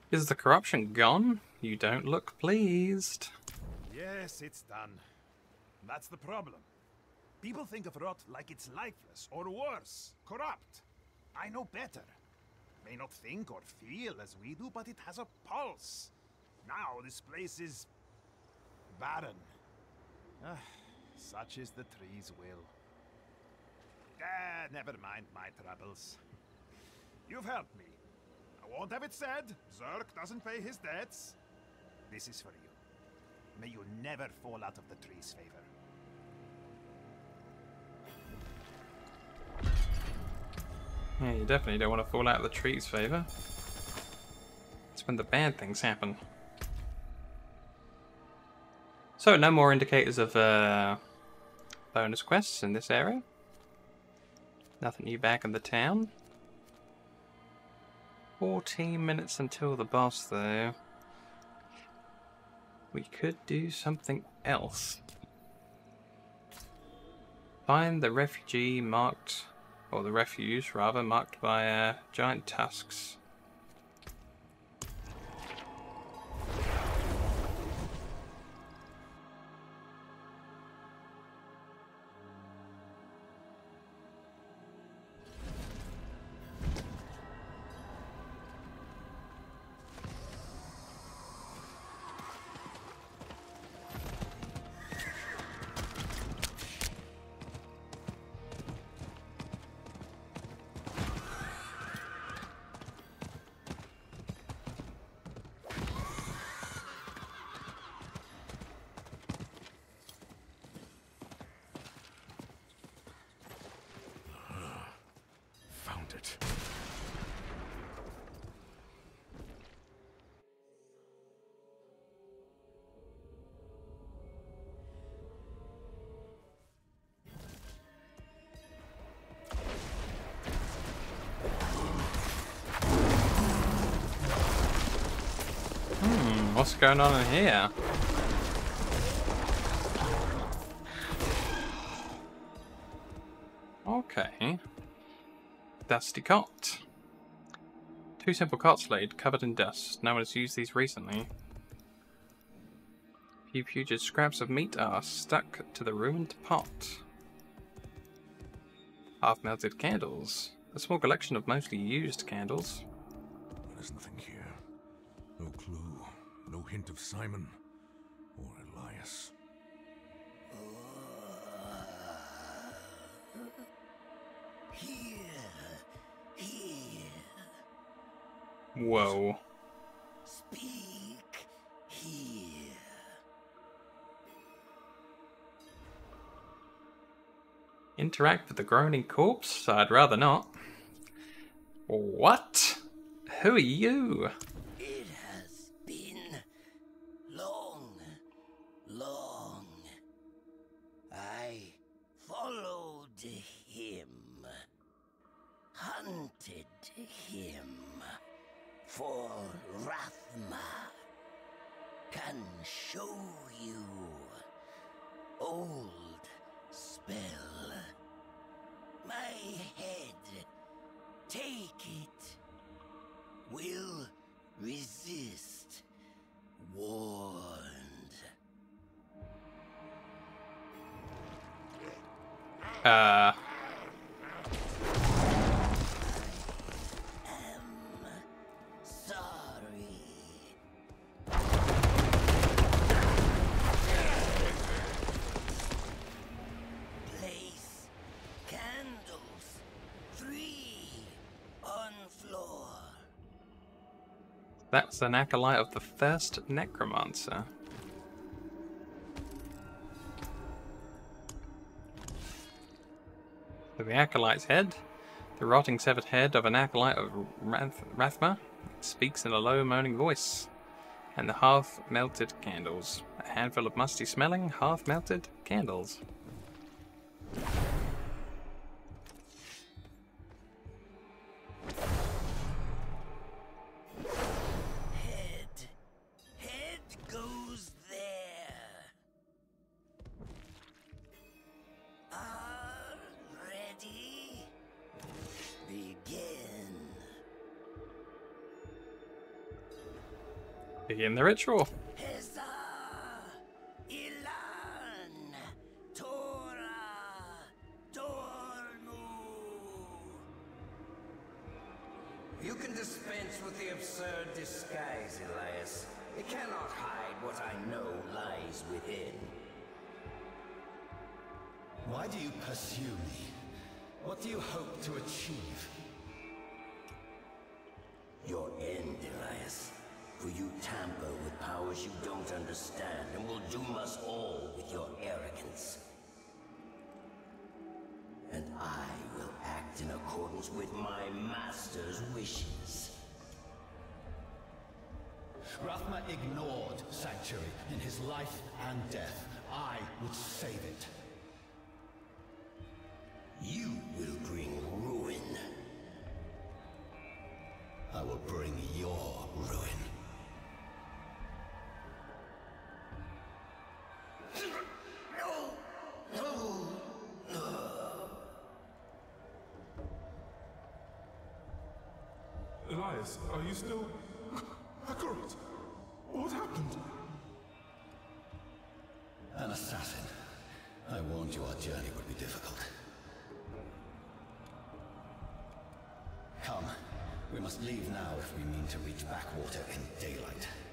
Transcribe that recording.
Is the corruption gone? You don't look pleased. Yes, it's done. That's the problem. People think of rot like it's lifeless, or worse, corrupt. I know better. May not think or feel as we do, but it has a pulse. Now this place is barren. Such is the tree's will. Never mind my troubles. You've helped me. I won't have it said. Zerk doesn't pay his debts. This is for you. May you never fall out of the tree's favor. Yeah, you definitely don't want to fall out of the tree's favour. It's when the bad things happen. So, no more indicators of bonus quests in this area. Nothing new back in the town. 14 minutes until the boss, though. We could do something else. Find the refugee marked, or the refuse rather, marked by giant tusks. Found it. What's going on in here? Okay. Dusty cot. 2 simple cots laid, covered in dust. No one has used these recently. Few putrid scraps of meat are stuck to the ruined pot. Half-melted candles. A small collection of mostly used candles. There's nothing here. No clue. No hint of Simon or Elias. Here. Whoa. Speak here. Interact with the groaning corpse? I'd rather not. What? Who are you? It has been long. I followed him, hunted him for Rathma. Can show you old spell. My head, take it. Will resist. Warned. Uh. Sorry. Place candles. 3 on floor. That's an acolyte of the first necromancer. So the acolyte's head, the rotting severed head of an acolyte of Rathma, speaks in a low moaning voice, and the half-melted candles. A handful of musty smelling, half-melted candles. Head goes there. Ready? Begin. Begin the ritual. Heza, Ilan, Torah, Dormu. You can dispense with the absurd disguise, Elias. It cannot hide what I know lies within. Why do you pursue me? What do you hope to achieve? Your end, Elias. For you tamper with powers you don't understand and will doom us all with your arrogance. And I will act in accordance with my master's wishes. Rathma ignored Sanctuary in his life and death. I would save it. You will bring ruin. I will bring your ruin. Elias, are you still... Accurate? What happened? An assassin. I warned you our journey would be difficult. Come. We must leave now if we mean to reach Backwater in daylight.